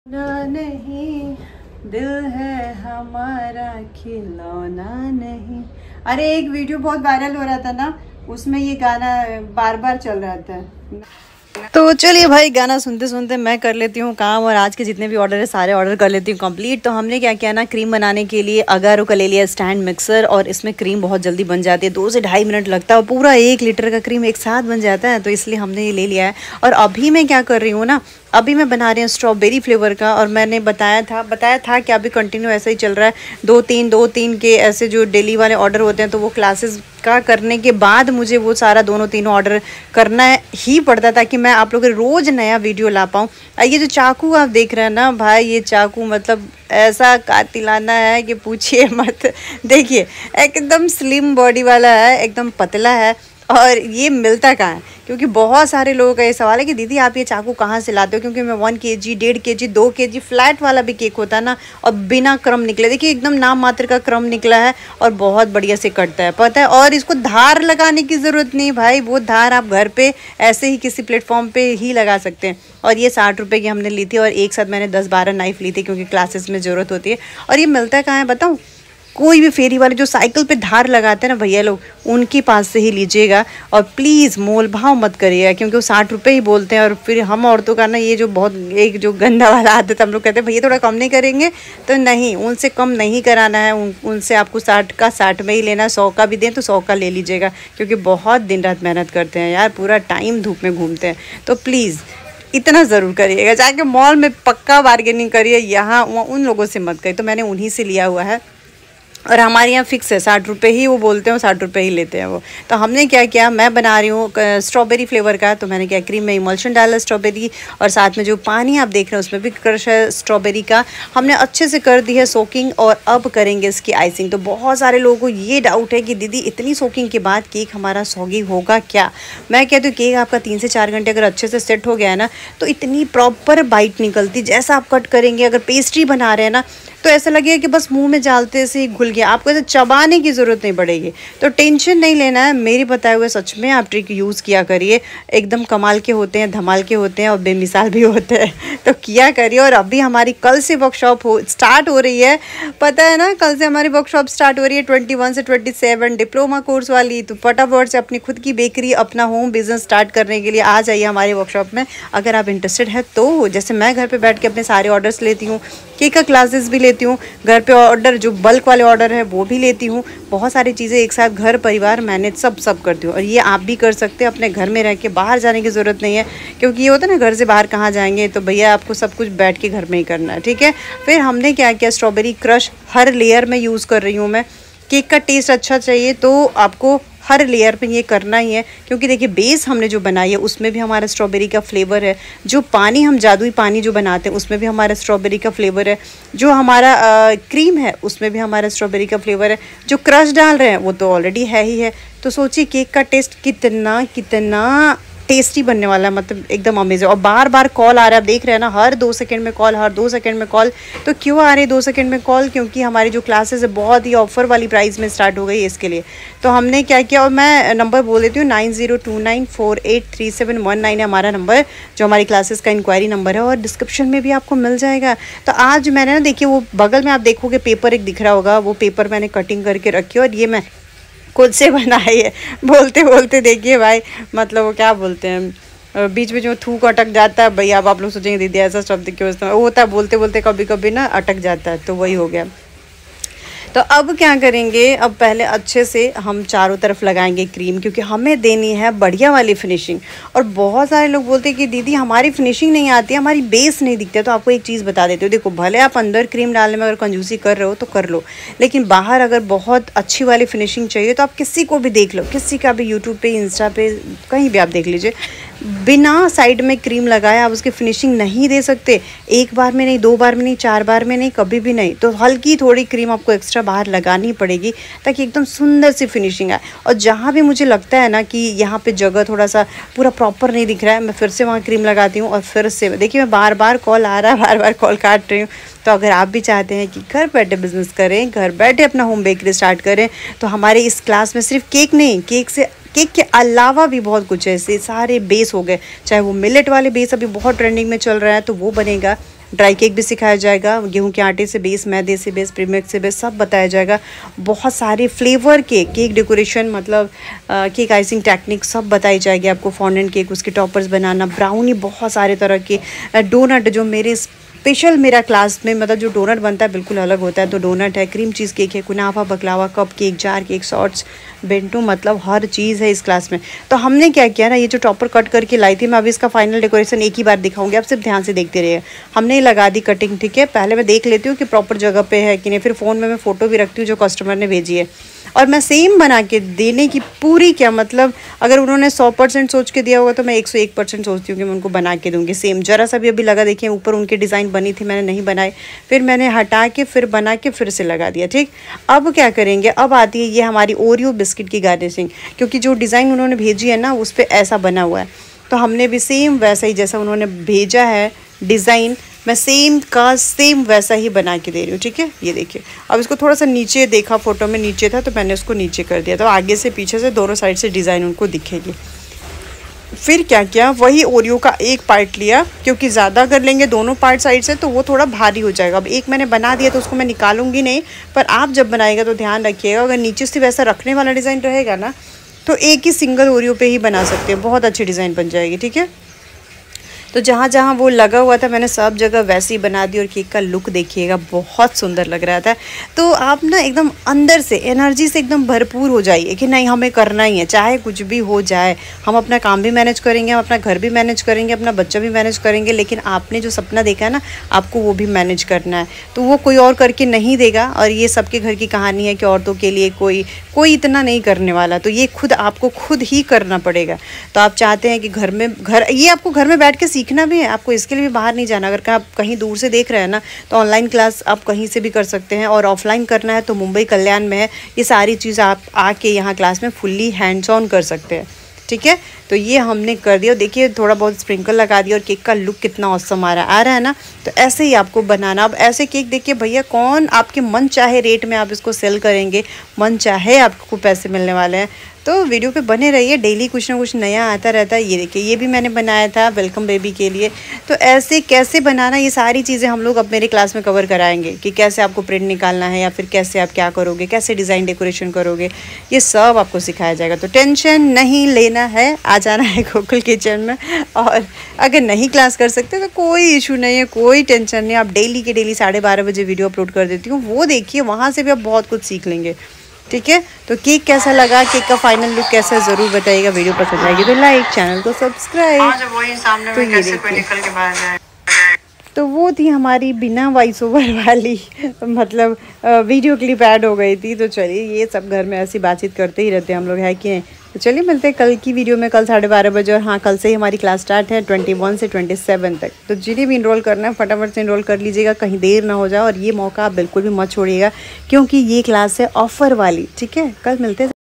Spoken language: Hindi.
ना नहीं दिल है हमारा खिलौना नहीं। अरे एक वीडियो बहुत वायरल हो रहा था ना, उसमें ये गाना बार बार चल रहा था। तो चलिए भाई, गाना सुनते सुनते मैं कर लेती हूँ काम, और आज के जितने भी ऑर्डर है सारे ऑर्डर कर लेती हूँ कंप्लीट। तो हमने क्या किया ना, क्रीम बनाने के लिए अगारो का ले लिया स्टैंड मिक्सर, और इसमें क्रीम बहुत जल्दी बन जाती है, 2 से ढाई मिनट लगता है और पूरा 1 लीटर का क्रीम एक साथ बन जाता है। तो इसलिए हमने ये ले लिया है। और अभी मैं क्या कर रही हूँ ना, अभी मैं बना रही हूँ स्ट्रॉबेरी फ्लेवर का। और मैंने बताया था कि अभी कंटिन्यू ऐसा ही चल रहा है, 2-3 के ऐसे जो डेली वाले ऑर्डर होते हैं, तो वो क्लासेस का करने के बाद मुझे वो सारा दोनों तीनों ऑर्डर करना ही पड़ता था कि मैं आप लोगों के रोज़ नया वीडियो ला पाऊँ। ये जो चाकू आप देख रहे हैं ना भाई, ये चाकू मतलब ऐसा कातिलाना है कि पूछिए मत। देखिए एकदम स्लिम बॉडी वाला है, एकदम पतला है। और ये मिलता कहाँ है, क्योंकि बहुत सारे लोगों का ये सवाल है कि दीदी आप ये चाकू कहाँ से लाते हो, क्योंकि मैं 1 kg 1.5 kg 2 kg फ्लैट वाला भी केक होता है ना, और बिना क्रम निकले, देखिए एकदम नाम मात्र का क्रम निकला है और बहुत बढ़िया से कटता है, पता है। और इसको धार लगाने की ज़रूरत नहीं भाई, वो धार आप घर पे ऐसे ही किसी प्लेटफॉर्म पे ही लगा सकते हैं। और ये 60 रुपये की हमने ली थी, और एक साथ मैंने 10-12 नाइफ़ ली थी, क्योंकि क्लासेस में ज़रूरत होती है। और ये मिलता कहाँ है बताऊँ, कोई भी फेरी वाले जो साइकिल पे धार लगाते हैं ना भैया लोग, उनके पास से ही लीजिएगा। और प्लीज़ मोल भाव मत करिएगा, क्योंकि वो 60 रुपये ही बोलते हैं। और फिर हम औरतों का ना ये जो बहुत एक जो गंदा वाला आदत, हम लोग कहते हैं भैया थोड़ा कम नहीं करेंगे, तो नहीं, उनसे कम नहीं कराना है। उनसे आपको 60 का 60 में ही लेना है। 100 का भी दें तो 100 का ले लीजिएगा, क्योंकि बहुत दिन रात मेहनत करते हैं यार, पूरा टाइम धूप में घूमते हैं। तो प्लीज़ इतना ज़रूर करिएगा, जाके मॉल में पक्का बार्गेनिंग करिए, यहाँ उन लोगों से मत करिए। तो मैंने उन्हीं से लिया हुआ है, और हमारे यहाँ फ़िक्स है 60 रुपये ही वो बोलते हैं, 60 रुपये ही लेते हैं वो। तो हमने क्या किया, मैं बना रही हूँ स्ट्रॉबेरी फ्लेवर का, तो मैंने क्या क्रीम में इमल्शन डाला स्ट्रॉबेरी, और साथ में जो पानी आप देख रहे हैं उसमें भी क्रश है स्ट्रॉबेरी का, हमने अच्छे से कर दी है सोकिंग। और अब करेंगे इसकी आइसिंग। तो बहुत सारे लोगों को ये डाउट है कि दीदी इतनी सोकिंग के बाद केक हमारा सॉगी होगा क्या। मैं कहती हूँ केक आपका 3 से 4 घंटे अगर अच्छे से सेट हो गया है ना, तो इतनी प्रॉपर बाइट निकलती, जैसा आप कट करेंगे। अगर पेस्ट्री बना रहे हैं ना, तो ऐसा लगेगा कि बस मुंह में डालते से ही घुल गया, आपको ऐसे चबाने की ज़रूरत नहीं पड़ेगी। तो टेंशन नहीं लेना है, मेरी बताए हुए सच में आप ट्रिक यूज़ किया करिए, एकदम कमाल के होते हैं, धमाल के होते हैं, और बेमिसाल भी होते हैं। तो किया करिए। और अभी हमारी कल से वर्कशॉप स्टार्ट हो रही है, पता है ना, कल से हमारी वर्कशॉप स्टार्ट हो रही है 21 से 27 डिप्लोमा कोर्स वाली। तो फटाफट से अपनी खुद की बेकरी, अपना होम बिजनेस स्टार्ट करने के लिए आ जाइए हमारी वर्कशॉप में, अगर आप इंटरेस्टेड है तो। जैसे मैं घर पे बैठ के अपने सारे ऑर्डर्स लेती हूँ, केक का क्लासेस भी लेती हूँ, घर पे ऑर्डर जो बल्क वाले ऑर्डर है वो भी लेती हूँ, बहुत सारी चीज़ें एक साथ घर परिवार मैनेज सब करती हूँ। और ये आप भी कर सकते हैं अपने घर में रह के, बाहर जाने की ज़रूरत नहीं है, क्योंकि ये होता है ना घर से बाहर कहाँ जाएंगे, तो भैया आपको सब कुछ बैठ के घर में ही करना है, ठीक है। फिर हमने क्या किया, स्ट्रॉबेरी क्रश हर लेयर में यूज़ कर रही हूँ मैं। केक का टेस्ट अच्छा चाहिए तो आपको हर लेयर पे ये करना ही है, क्योंकि देखिए बेस हमने जो बनाई है उसमें भी हमारा स्ट्रॉबेरी का फ्लेवर है, जो पानी हम जादुई पानी जो बनाते हैं उसमें भी हमारा स्ट्रॉबेरी का फ्लेवर है, जो हमारा क्रीम है उसमें भी हमारा स्ट्रॉबेरी का फ्लेवर है, जो क्रश डाल रहे हैं वो तो ऑलरेडी है ही है। तो सोचिए केक का टेस्ट कितना कितना टेस्टी बनने वाला है, मतलब एकदम अमेजिंग। और बार बार कॉल आ रहा है, आप देख रहे हैं ना, हर 2 सेकंड में कॉल, हर 2 सेकंड में कॉल। तो क्यों आ रही है 2 सेकंड में कॉल, क्योंकि हमारी जो क्लासेस है बहुत ही ऑफर वाली प्राइस में स्टार्ट हो गई है इसके लिए। तो हमने क्या किया, और मैं नंबर बोल देती हूँ, 9029483719 है हमारा नंबर, जो हमारी क्लासेस का इंक्वायरी नंबर है, और डिस्क्रिप्शन में भी आपको मिल जाएगा। तो आज मैंने ना, देखिए वो बगल में आप देखोगे पेपर एक दिख रहा होगा, वो पेपर मैंने कटिंग करके रखी है, और ये मैं खुद से बनाई है। बोलते बोलते देखिए भाई, मतलब वो क्या बोलते हैं, बीच में जो थूक अटक जाता है भैया, अब आप लोग सोचेंगे दीदी ऐसा शब्द क्यों इस्तेमाल होता है, बोलते बोलते कभी कभी ना अटक जाता है, तो वही हो गया। तो अब क्या करेंगे, अब पहले अच्छे से हम चारों तरफ लगाएंगे क्रीम, क्योंकि हमें देनी है बढ़िया वाली फिनिशिंग। और बहुत सारे लोग बोलते हैं कि दीदी हमारी फिनिशिंग नहीं आती है, हमारी बेस नहीं दिखता है। तो आपको एक चीज़ बता देती हूँ, देखो भले आप अंदर क्रीम डालने में अगर कंजूसी कर रहे हो तो कर लो, लेकिन बाहर अगर बहुत अच्छी वाली फिनिशिंग चाहिए तो आप किसी को भी देख लो, किसी का भी यूट्यूब पे, इंस्टा पे, कहीं भी आप देख लीजिए, बिना साइड में क्रीम लगाए आप उसकी फिनिशिंग नहीं दे सकते। एक बार में नहीं, 2 बार में नहीं, 4 बार में नहीं, कभी भी नहीं। तो हल्की थोड़ी क्रीम आपको एक्स्ट्रा बाहर लगानी पड़ेगी, ताकि एकदम सुंदर सी फिनिशिंग आए। और जहाँ भी मुझे लगता है ना कि यहाँ पे जगह थोड़ा सा पूरा प्रॉपर नहीं दिख रहा है, मैं फिर से वहाँ क्रीम लगाती हूँ। और फिर से देखिए, मैं बार बार कॉल आ रहा है, बार बार कॉल काट रही हूँ। तो अगर आप भी चाहते हैं कि घर बैठे बिजनेस करें, घर बैठे अपना होम बेकरी स्टार्ट करें, तो हमारे इस क्लास में सिर्फ केक नहीं, केक के अलावा भी बहुत कुछ है। ऐसे सारे बेस हो गए, चाहे वो मिलेट वाले बेस अभी बहुत ट्रेंडिंग में चल रहा है तो वो बनेगा, ड्राई केक भी सिखाया जाएगा, गेहूं के आटे से बेस, मैदे से बेस, प्रीमिक्स से बेस, सब बताया जाएगा। बहुत सारे फ्लेवर केक डेकोरेशन, मतलब केक आइसिंग टेक्निक सब बताई जाएगी आपको। फॉन्डेंट केक, उसके टॉपर्स बनाना, ब्राउनी, बहुत सारे तरह के डोनट, जो मेरे स्पेशल मेरा क्लास में मतलब जो डोनट बनता है बिल्कुल अलग होता है। तो डोनट है, क्रीम चीज़ केक है, कुनाफा, बकलावा, cupcake, jar cake, shorts, bento, मतलब हर चीज़ है इस क्लास में। तो हमने क्या किया ना, ये जो टॉपर कट करके लाई थी, मैं अभी इसका फाइनल डेकोरेशन एक ही बार दिखाऊंगी, आप सिर्फ ध्यान से देखते रहिए। हमने लगा दी कटिंग, ठीक है। पहले मैं देख लेती हूँ कि प्रॉपर जगह पे है कि नहीं, फिर फ़ोन में मैं फ़ोटो भी रखती हूँ जो कस्टमर ने भेजी है, और मैं सेम बना के देने की पूरी, क्या मतलब अगर उन्होंने 100% सोच के दिया होगा तो मैं 101% सोचती हूँ कि मैं उनको बना के दूँगी सेम। जरा सा भी अभी लगा, देखिए ऊपर उनके डिज़ाइन बनी थी, मैंने नहीं बनाई, फिर मैंने हटा के फिर बना के फिर से लगा दिया, ठीक। अब क्या करेंगे, अब आती है ये हमारी ओरियो बिस्किट की गार्निशिंग, क्योंकि जो डिज़ाइन उन्होंने भेजी है ना उस पर ऐसा बना हुआ है, तो हमने भी सेम वैसा ही जैसा उन्होंने भेजा है डिज़ाइन, मैं सेम का सेम वैसा ही बना के दे रही हूँ, ठीक है। ये देखिए, अब इसको थोड़ा सा नीचे देखा, फोटो में नीचे था तो मैंने उसको नीचे कर दिया, तो आगे से पीछे से दोनों साइड से डिज़ाइन उनको दिखेगी। फिर क्या किया, वही ओरियो का एक पार्ट लिया, क्योंकि ज़्यादा कर लेंगे दोनों पार्ट साइड से तो वो थोड़ा भारी हो जाएगा। अब एक मैंने बना दिया तो उसको मैं निकालूंगी नहीं, पर आप जब बनाएगा तो ध्यान रखिएगा, अगर नीचे से वैसा रखने वाला डिज़ाइन रहेगा ना तो एक ही सिंगल ओरियो पे ही बना सकते हैं, बहुत अच्छी डिज़ाइन बन जाएगी, ठीक है। तो जहाँ जहाँ वो लगा हुआ था मैंने सब जगह वैसे ही बना दी, और केक का लुक देखिएगा बहुत सुंदर लग रहा था। तो आप ना एकदम अंदर से एनर्जी से एकदम भरपूर हो जाइए कि नहीं हमें करना ही है, चाहे कुछ भी हो जाए, हम अपना काम भी मैनेज करेंगे, हम अपना घर भी मैनेज करेंगे, अपना बच्चा भी मैनेज करेंगे, लेकिन आपने जो सपना देखा है ना आपको वो भी मैनेज करना है, तो वो कोई और करके नहीं देगा। और ये सबके घर की कहानी है कि औरतों के लिए कोई इतना नहीं करने वाला, तो ये खुद आपको खुद ही करना पड़ेगा। तो आप चाहते हैं कि ये आपको घर में बैठ के सीखना भी है, आपको इसके लिए भी बाहर नहीं जाना। अगर आप कहीं दूर से देख रहे हैं ना तो ऑनलाइन क्लास आप कहीं से भी कर सकते हैं, और ऑफलाइन करना है तो मुंबई कल्याण में है, ये सारी चीज़ आप आके यहाँ क्लास में फुल्ली हैंड्स ऑन कर सकते हैं, ठीक है। तो ये हमने कर दिया, देखिए थोड़ा बहुत स्प्रिंकल लगा दिया, और केक का लुक कितना ऑसम आ रहा है ना। तो ऐसे ही आपको बनाना। अब ऐसे केक देखिए भैया, कौन आपके मन चाहे रेट में आप इसको सेल करेंगे, मन चाहे आपको पैसे मिलने वाले हैं। तो वीडियो पे बने रहिए, डेली कुछ ना कुछ नया आता रहता है। ये देखिए, ये भी मैंने बनाया था वेलकम बेबी के लिए। तो ऐसे कैसे बनाना, ये सारी चीज़ें हम लोग अब मेरे क्लास में कवर कराएंगे कि कैसे आपको प्रिंट निकालना है, या फिर कैसे आप क्या करोगे, कैसे डिज़ाइन डेकोरेशन करोगे, ये सब आपको सिखाया जाएगा। तो टेंशन नहीं लेना है, आ जाना है गोकुल किचन में। और अगर नहीं क्लास कर सकते तो कोई इशू नहीं है, कोई टेंशन नहीं। आप डेली के डेली 12:30 बजे वीडियो अपलोड कर देती हूँ, वो देखिए, वहाँ से भी आप बहुत कुछ सीख लेंगे, ठीक है। तो केक कैसा लगा, केक का फाइनल लुक कैसा है ज़रूर बताइएगा। वीडियो पसंद आएगी तो लाइक, चैनल को सब्सक्राइब। तो ये देखिए, तो वो थी हमारी बिना वॉइस ओवर वाली मतलब वीडियो क्लिप ऐड हो गई थी। तो चलिए, ये सब घर में ऐसी बातचीत करते ही रहते हैं हम लोग, है कि नहीं। तो चलिए मिलते हैं कल की वीडियो में, कल 12:30 बजे। और हाँ, कल से ही हमारी क्लास स्टार्ट है 21 से 27 तक। तो जिन्हें भी इनरोल करना है फटाफट से इनरोल कर लीजिएगा, कहीं देर ना हो जाए। और ये मौका आप बिल्कुल भी मत छोड़िएगा, क्योंकि ये क्लास है ऑफ़र वाली, ठीक है। कल मिलते हैं।